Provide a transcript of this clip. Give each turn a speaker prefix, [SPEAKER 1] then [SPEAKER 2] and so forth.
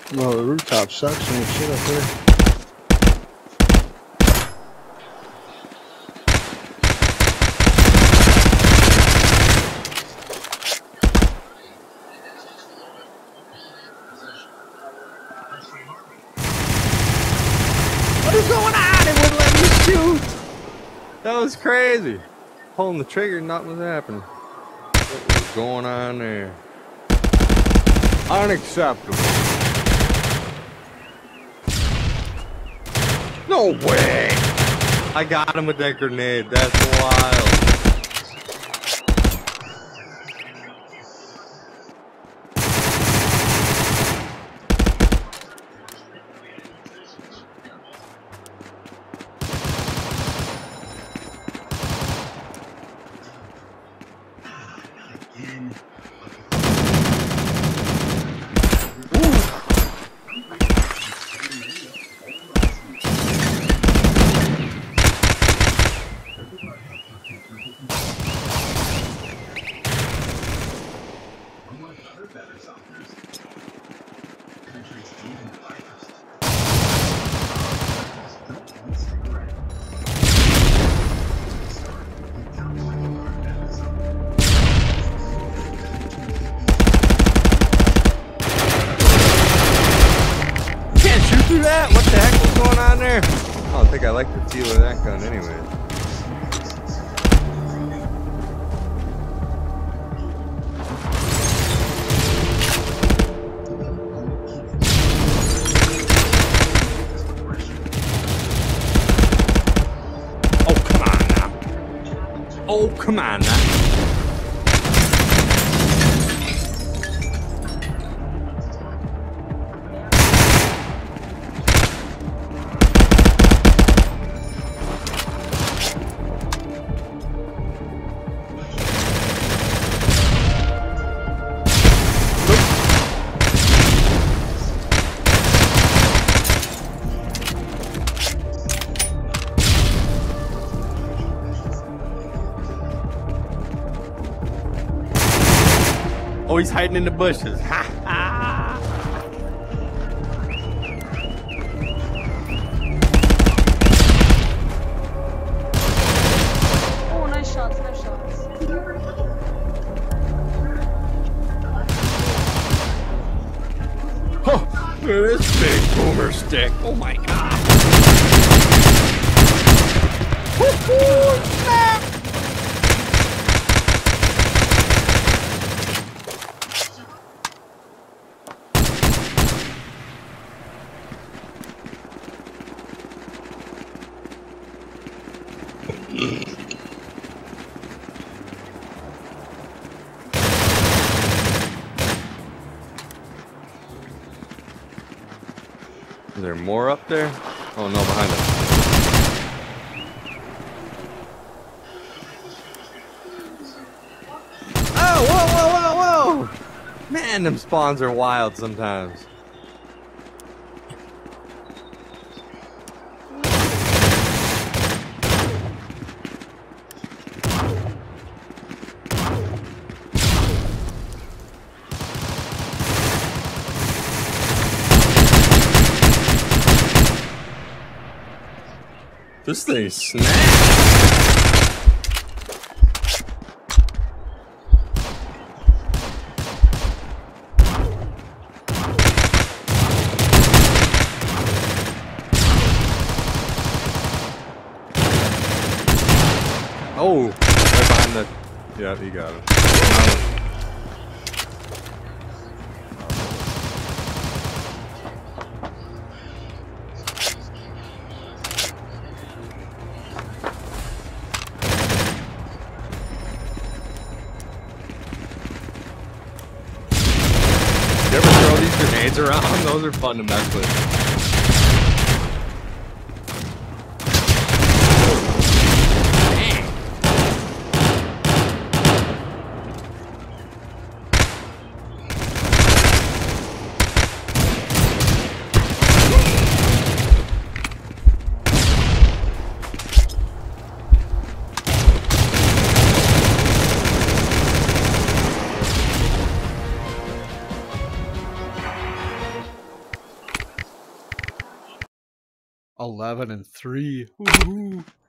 [SPEAKER 1] Well, the rooftop sucks and shit up there.
[SPEAKER 2] What is going on? It wouldn't let me shoot. That was crazy. Pulling the trigger, nothing was happening. What was going on there? Unacceptable. No way! I got him with that grenade. That's wild. That? What the heck was going on there? I don't think I like the feel of that gun anyway. Oh, come on now. Oh, come on now. Oh, he's hiding in the bushes. Ha ha!
[SPEAKER 3] Oh, nice shots, nice shots.
[SPEAKER 2] Oh, look at this big boomer stick. Oh my god. Woo-hoo, snap! Is there more up there? Oh no, behind us. Oh, whoa, whoa, whoa, whoa! Man, them spawns are wild sometimes. This thing snaps. Oh, right behind the. Yeah, he got it. You ever throw these grenades around? Those are fun to mess with.
[SPEAKER 4] 11 and 3. Woohoo.